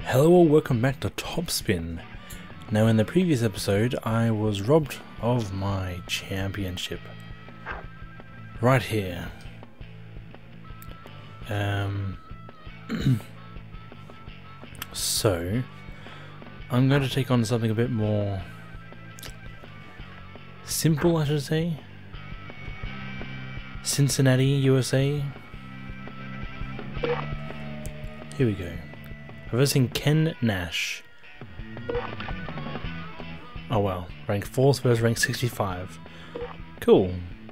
Hello, welcome back to Topspin. Now in the previous episode I was robbed of my championship. Right here. So I'm going to take on something a bit more simple, I should say. Cincinnati, USA. Here we go. Reversing Ken Nash. Oh wow, rank 4th versus rank 65. Cool.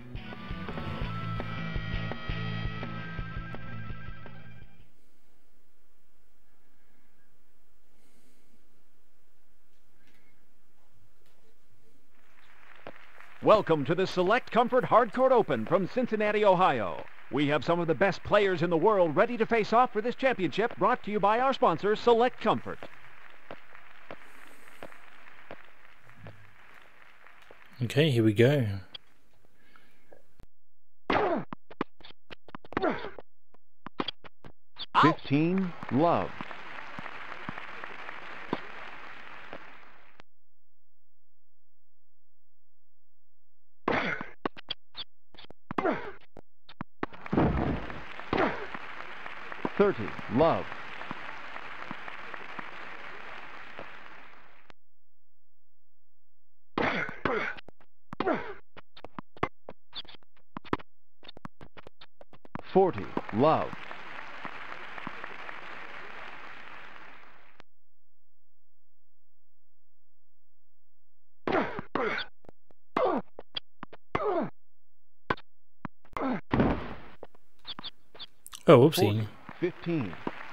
Welcome to the Select Comfort Hardcourt Open from Cincinnati, Ohio. We have some of the best players in the world ready to face off for this championship, brought to you by our sponsor, Select Comfort. Okay, here we go. Out. 15, love. Love. 40, love. 'Whoopsie. 15.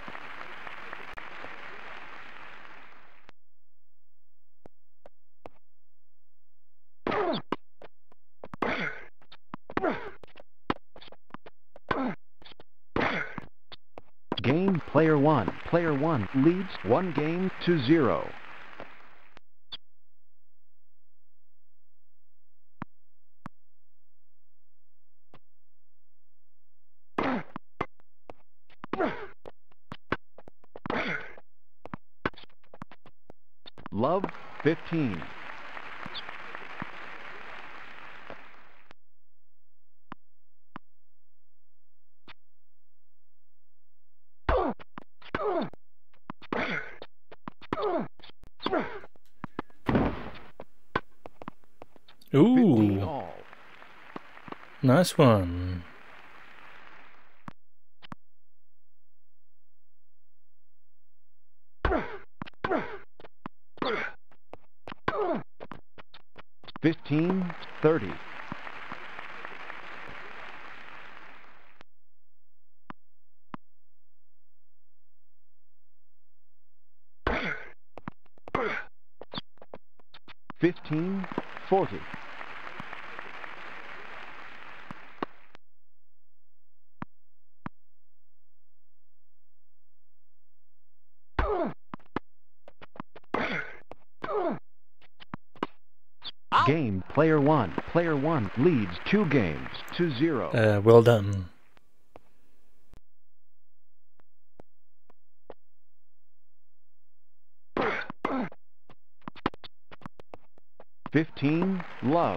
Game player 1. Player 1 leads 1-0. Love 15. Ooh, nice one. $15, 30. $15, 40. Game player 1. Player 1 leads 2-0. Well done. $15, love.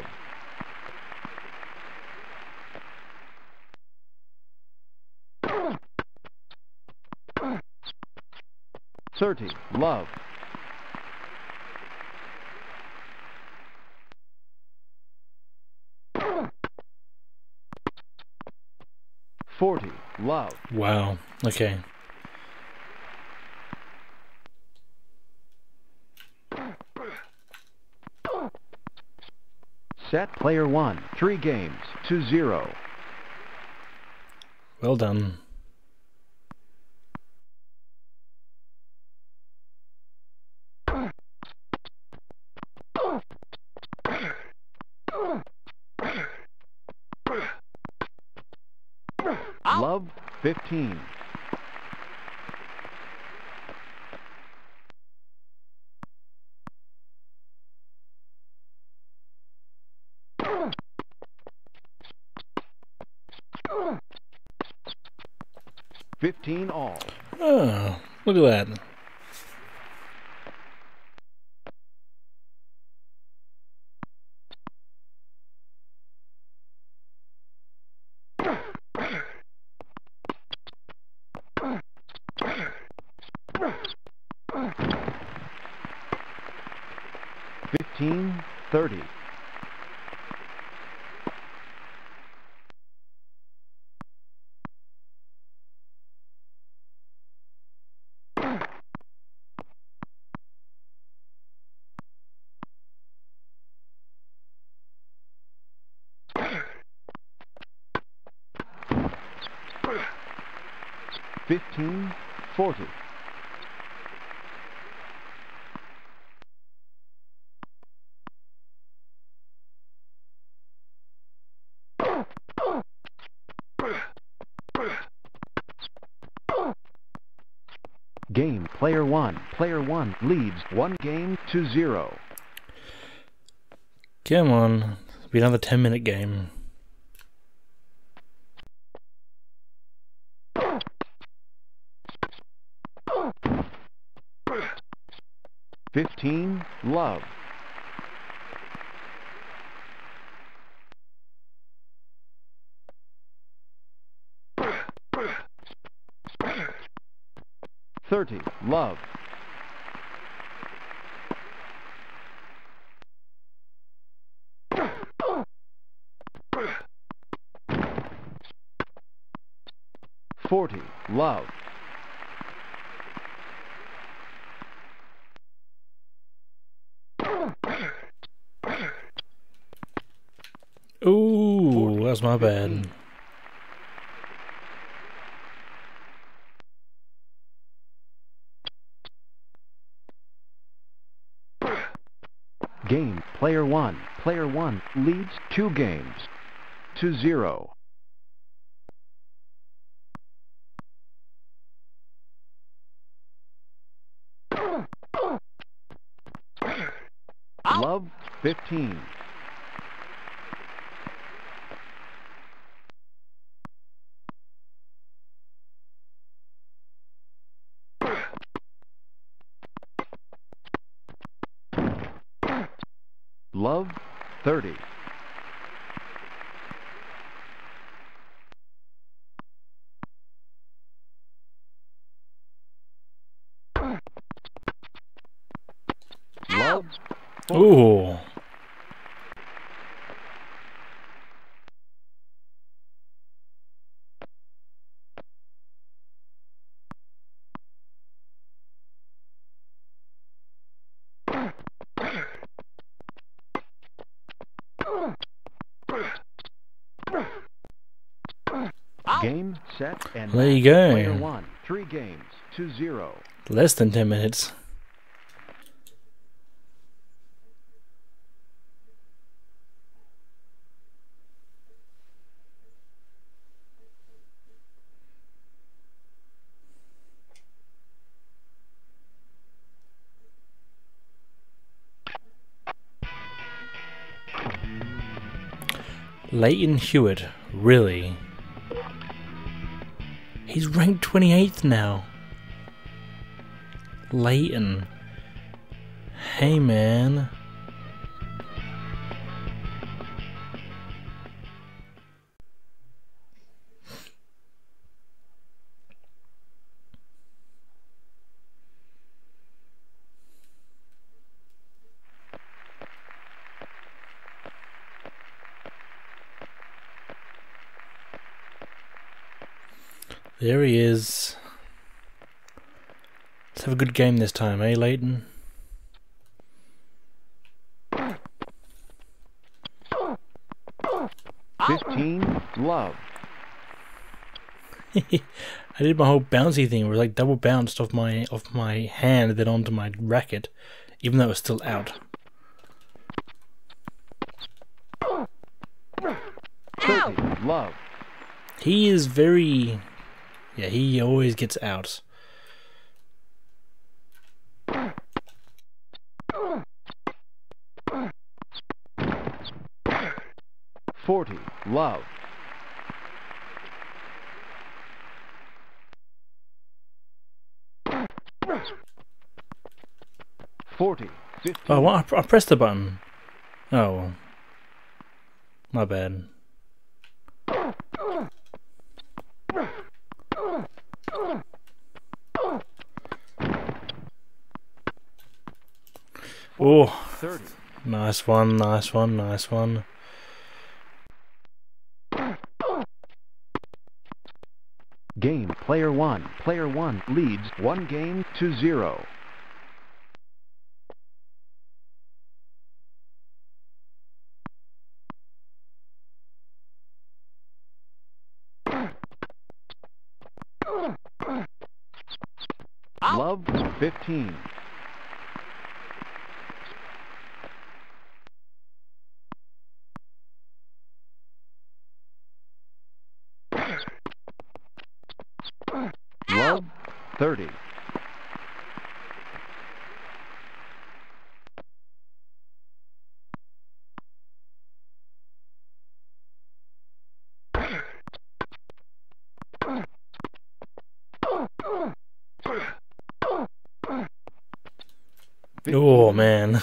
30, love. 40, love. Wow, okay. Set player 1, 3 games, 2-0. Well done. Love 15. $15 all. Oh, look at that. 15-30. Fifteen, 40. Game, player one. Player one leads 1-0. Come on. It'll be another 10-minute game. Fifteen, love. $30, love. $40, love. Ooh, that's my bad. Game, player one. Player one leads 2-0. Love, 15. Love, 30. Love, 40. Ooh. Game, set, and There you match. go. Player one, 3 games, 2-0. Less than 10 minutes. Leighton Hewitt, really? He's ranked 28th now. Leighton. Hey man. There he is. Let's have a good game this time, eh, Leighton? $15, love. I did my whole bouncy thing where it like double bounced off my hand then onto my racket, even though it was still out. 30, love. He is very... yeah, he always gets out. $40, love. $40, 15. Oh, what? I pressed the button. Oh, well. My bad. Oh, 30. Nice one, nice one, nice one. Game, player one. Player one leads 1-0. Love 15. Love 30. Oh man.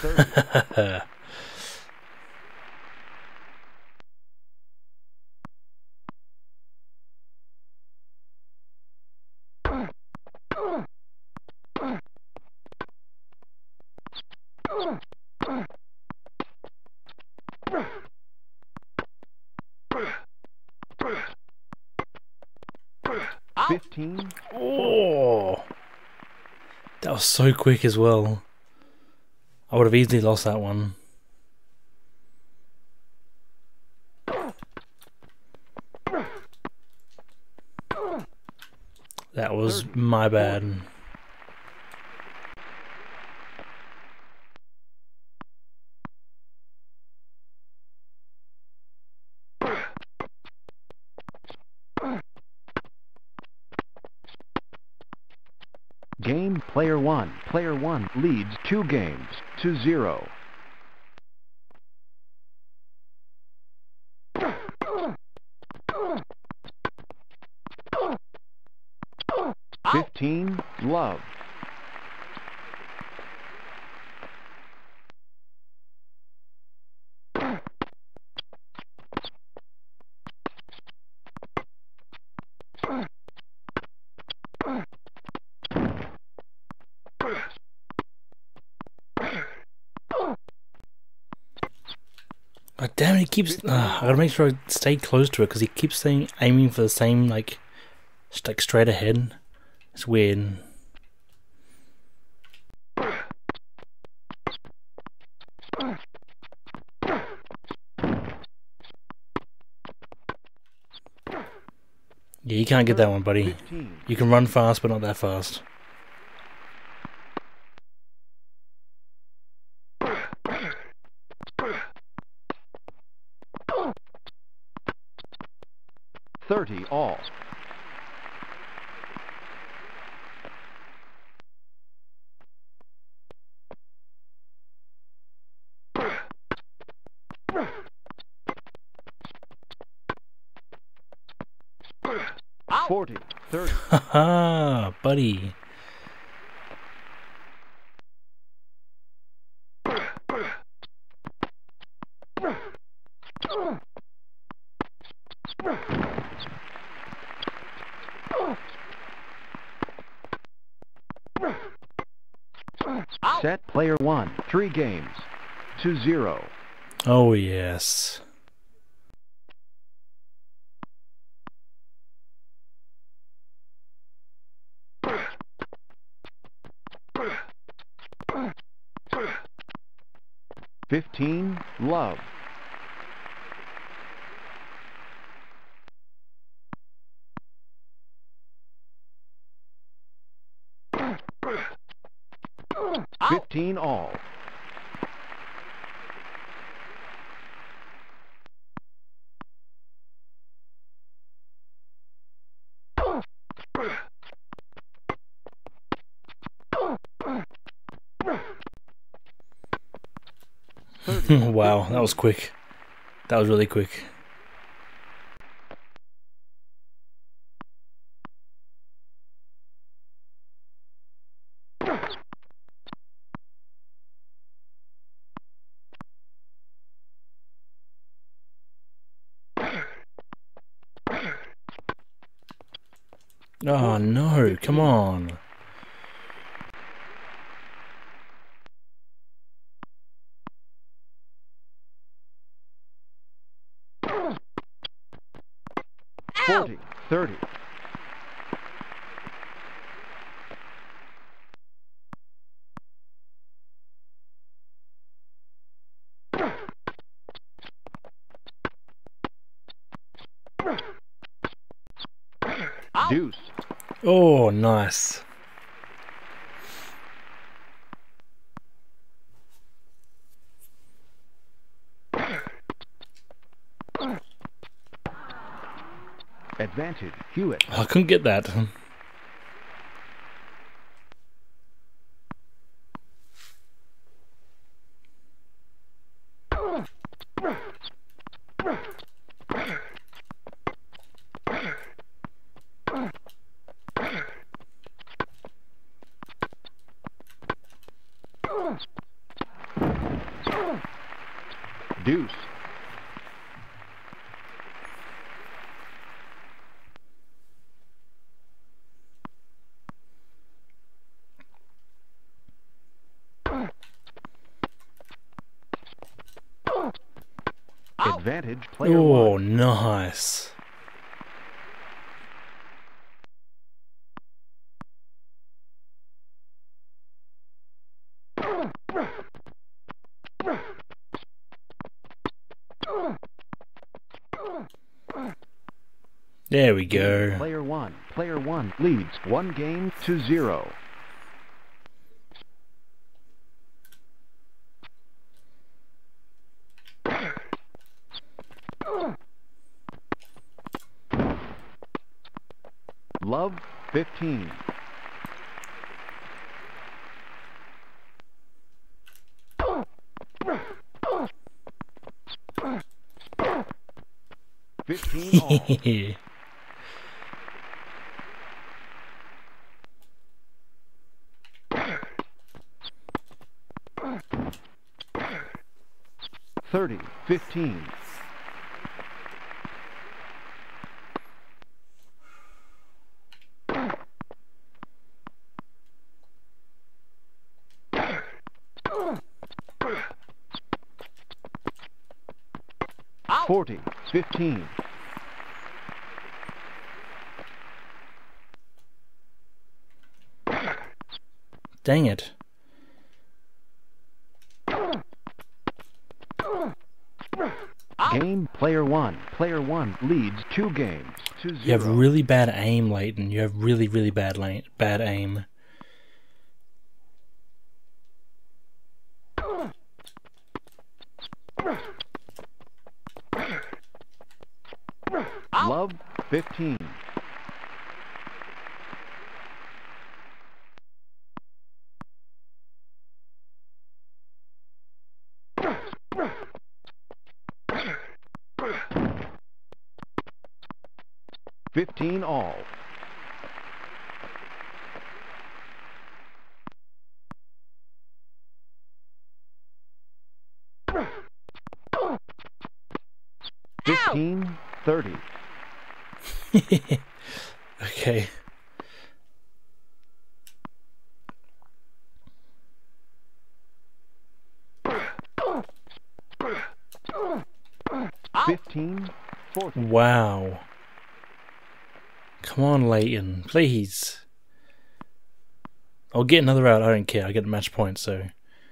Out. 15. Oh, that was so quick as well. I would have easily lost that one. That was my bad. Game, player one. Player one leads 2-0. Out. 15, love. God damn it, he keeps... I gotta make sure I stay close to it because he keeps saying aiming for the same, like straight ahead. It's weird. Yeah, you can't get that one, buddy. 15. You can run fast, but not that fast. All. Out. 40, 30. Haha, buddy. Set player one. 3 games. 2-0. Oh yes. $15, love. Out. 15 all. Wow, that was quick. That was really quick. Oh no, come on. 30. Deuce. Oh, nice. Advantage, Hewitt. I couldn't get that. Deuce. Advantage, player Oh, one. nice. There we go. Player one. Player one leads 1-0. Love 15. All. 30-15. Out. 40-15. Dang it. Game player one. Player one leads 2 games to 0. You have really bad aim, Leighton. You have really, really bad aim. Out. Love 15. All. 15-30. Okay. Out. 15-40. Wow. Come on, Leighton, please. I'll get another out, I don't care. I get a match point, so.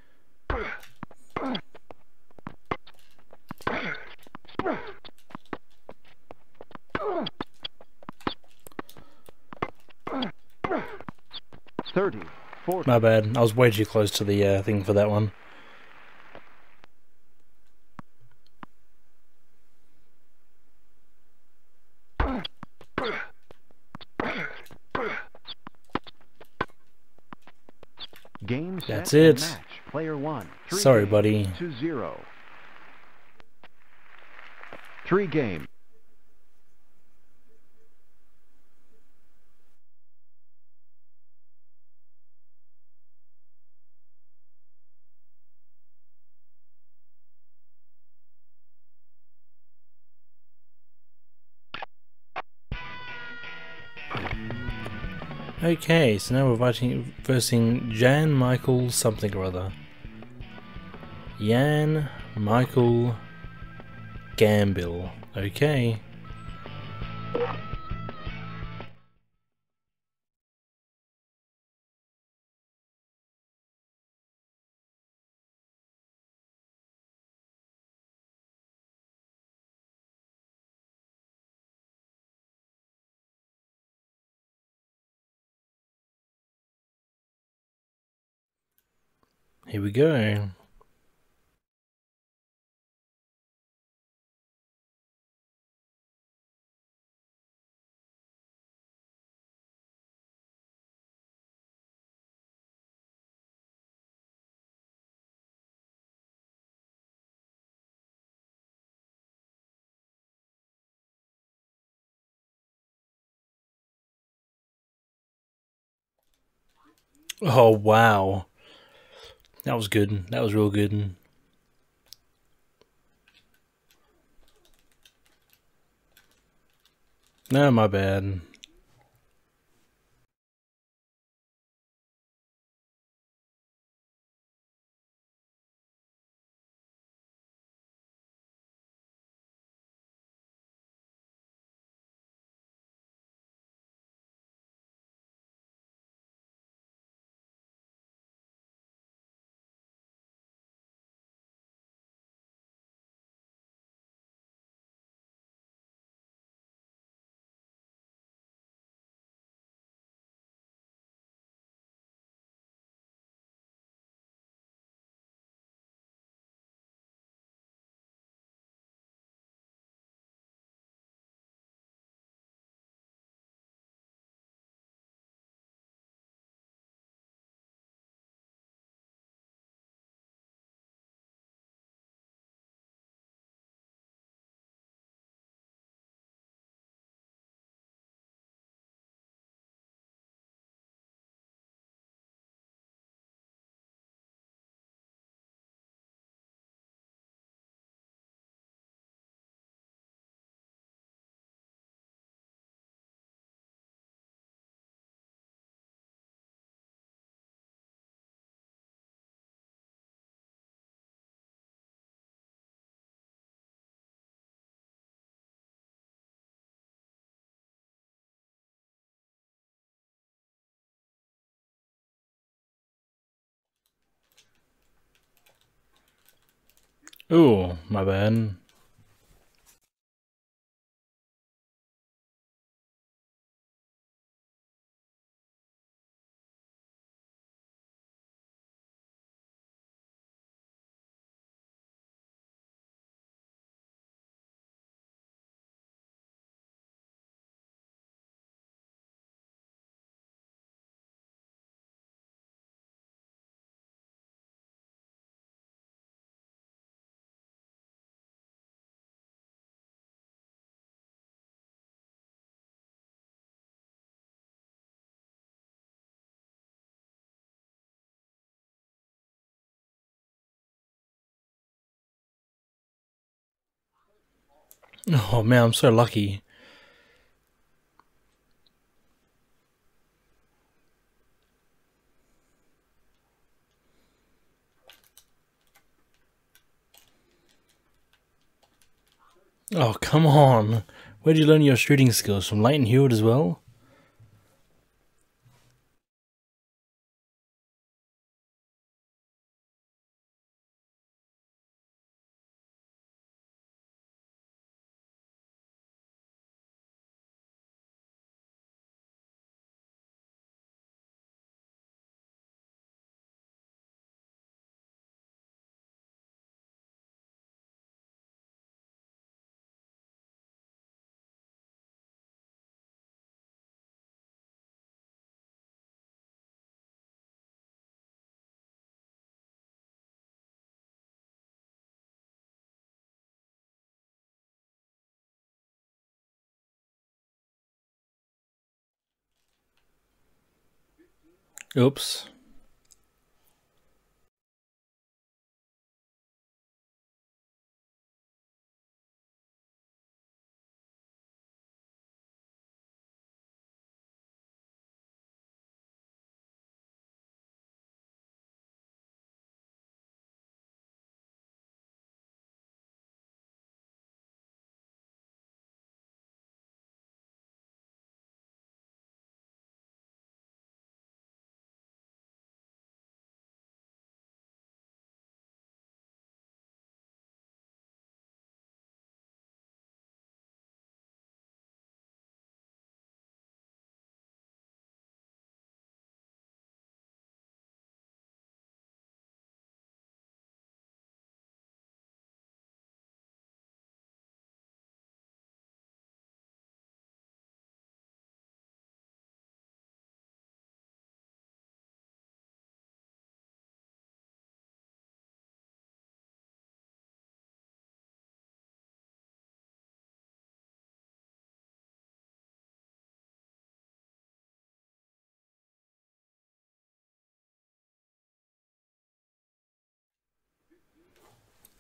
My bad. I was way too close to the thing for that one. Game, set, That's it. Match. Player one. Sorry, buddy. 2-0. 3 game. Okay, so now we're versing Jan Michael something or other. Jan Michael Gambill. Okay. Here we go. Oh, wow. That was good. That was real good. No, my bad. Ooh, my bad. Oh man, I'm so lucky. Oh, come on. Where'd you learn your shooting skills? From Leighton Hewitt as well? Oops.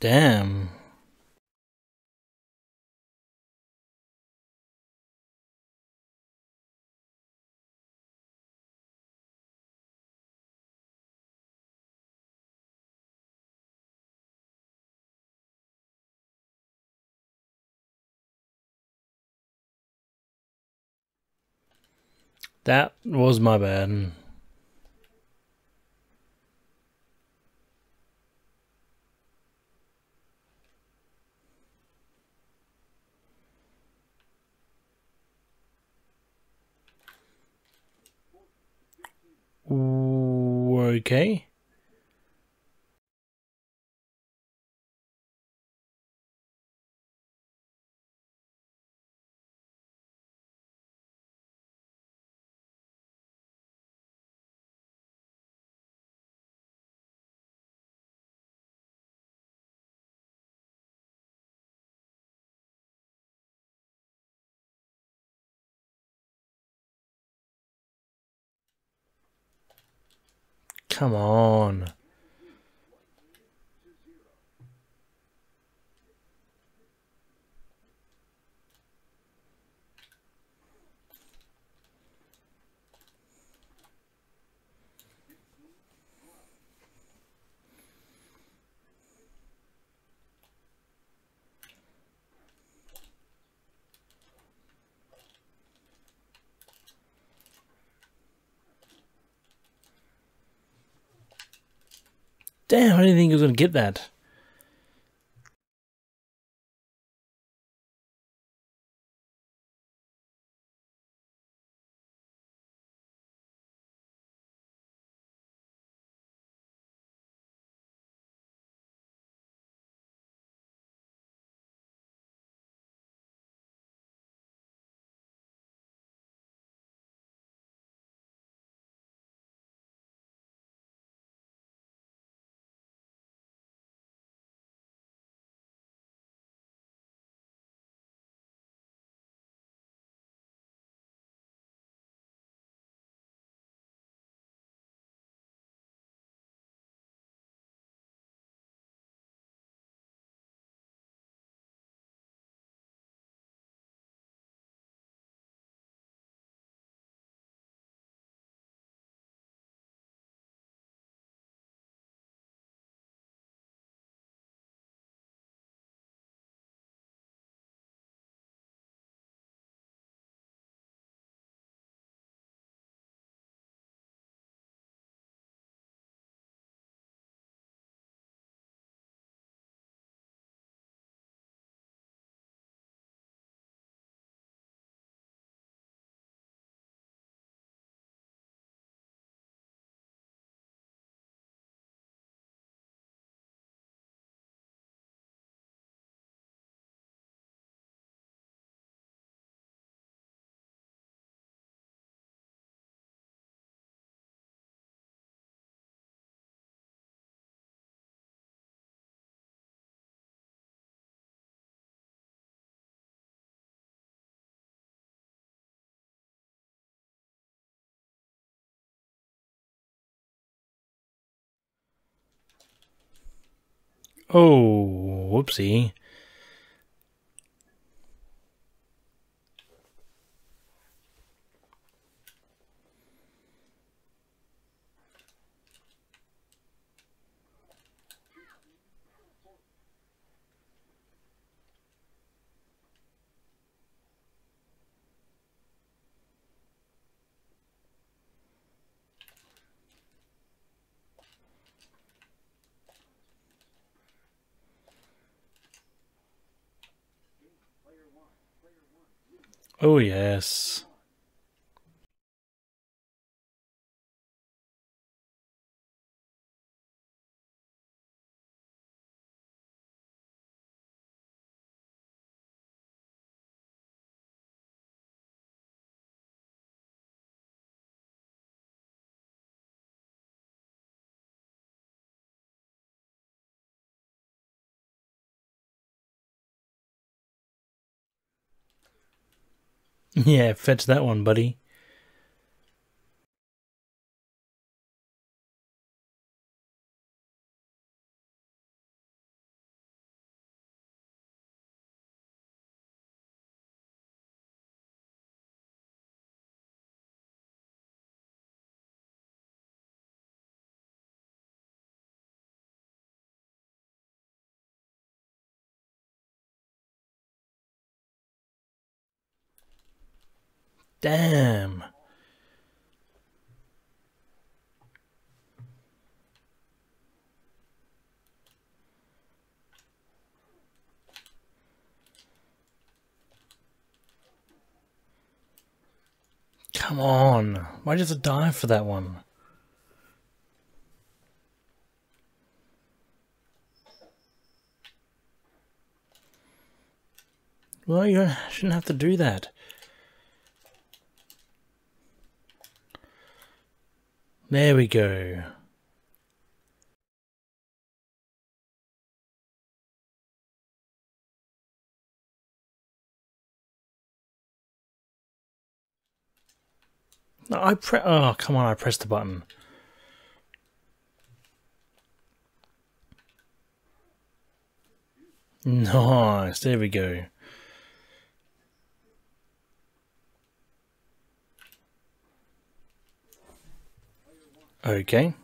Damn. That was my bad. Ooh, okay. Come on. Damn, I didn't think he was going to get that. Oh, whoopsie. Oh, yes. Yeah, fetch that one, buddy. Damn. Come on. Why'd you have to dive for that one? Well, you shouldn't have to do that. There we go. No, oh, come on, I pressed the button. Nice, there we go. Okay.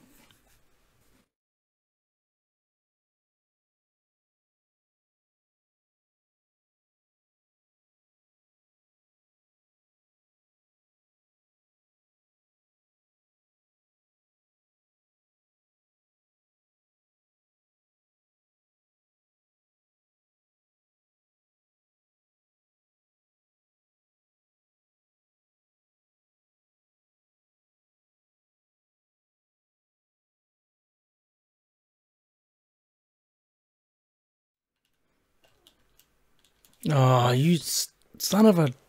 Oh, you son of a...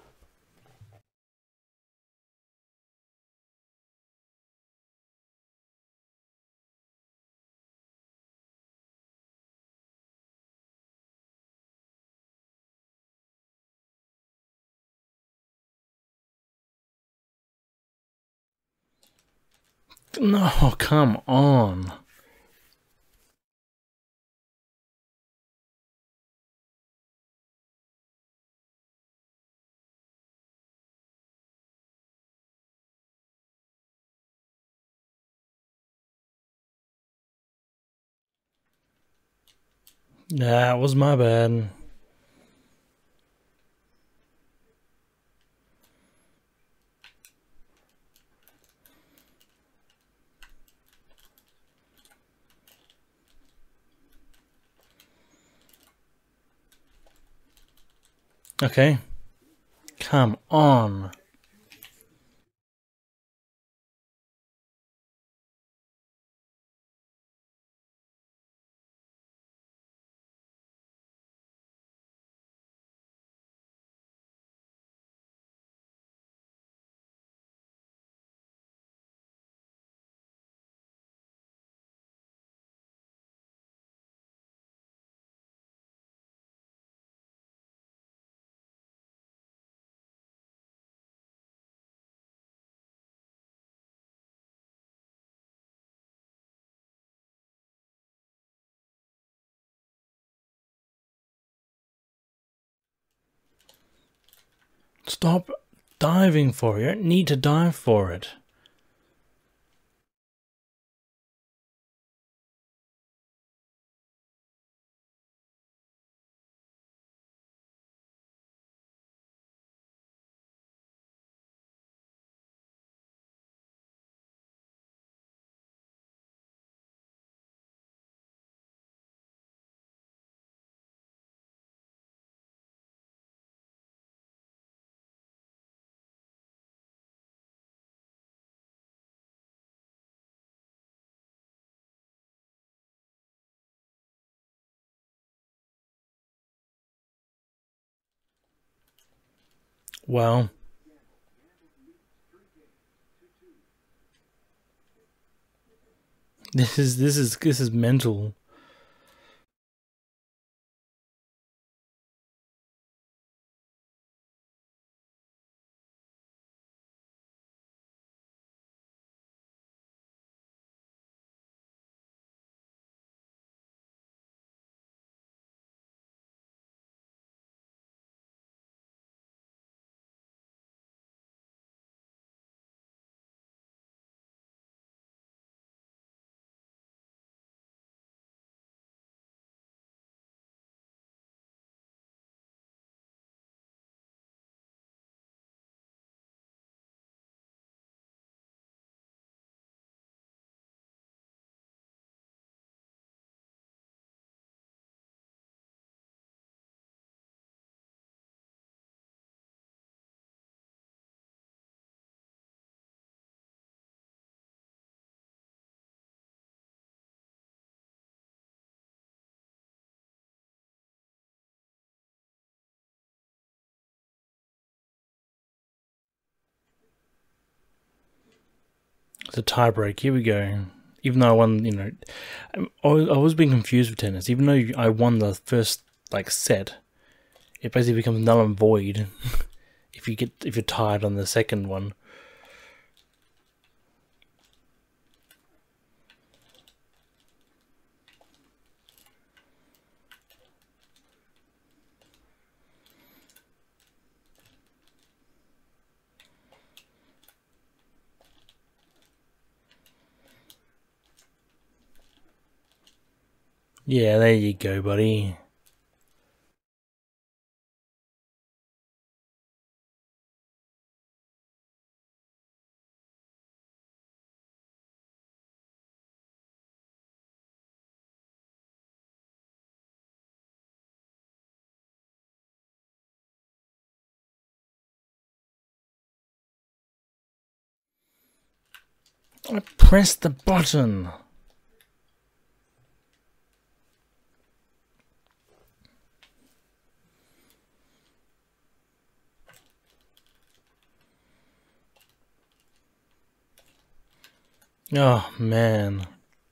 No, come on. That was my bad. Okay. Come on. Stop diving for it. You don't need to dive for it. Well, this is mental. The tiebreak. Here we go. Even though I won, you know, I was being confused with tennis. Even though I won the first set, it basically becomes null and void if you're tied on the second one. Yeah, there you go, buddy. I pressed the button. Oh, man.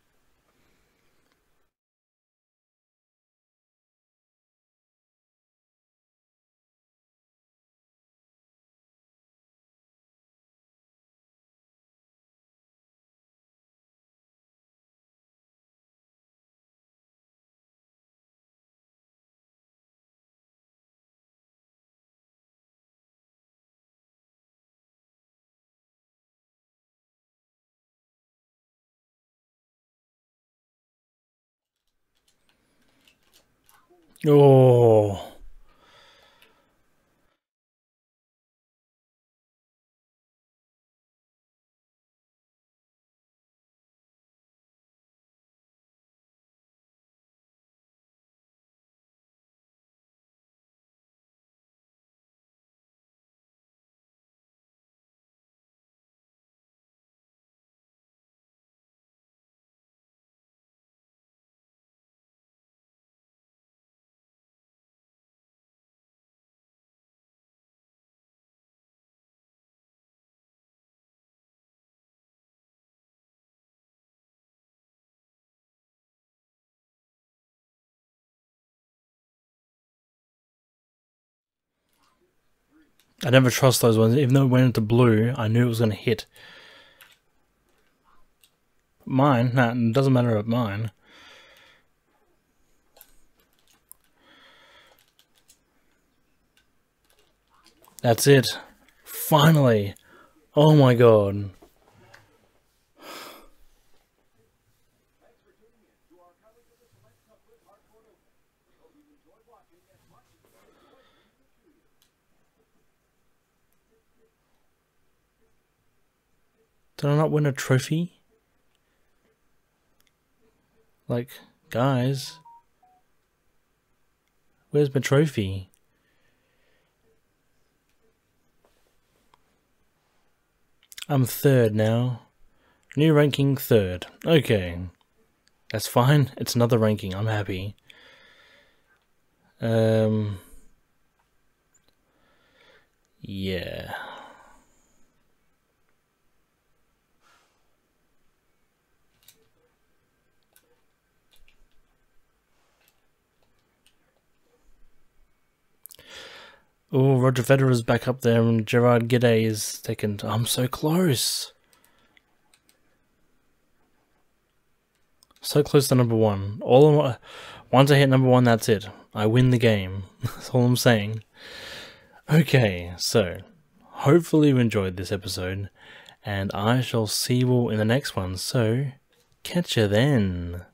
Oh. I never trust those ones. Even though it went into blue, I knew it was going to hit. Mine? Nah, it doesn't matter about mine. That's it. Finally. Oh my god. Did I not win a trophy? Like, guys. Where's my trophy? I'm third now. New ranking, third. Okay. That's fine. It's another ranking. I'm happy. Yeah. Oh, Roger Federer's back up there and Gerard Gidey is taken. I'm so close. So close to number one. Once I hit number one, that's it. I win the game. That's all I'm saying. Okay, so hopefully you enjoyed this episode, and I shall see you all in the next one. So, catch you then.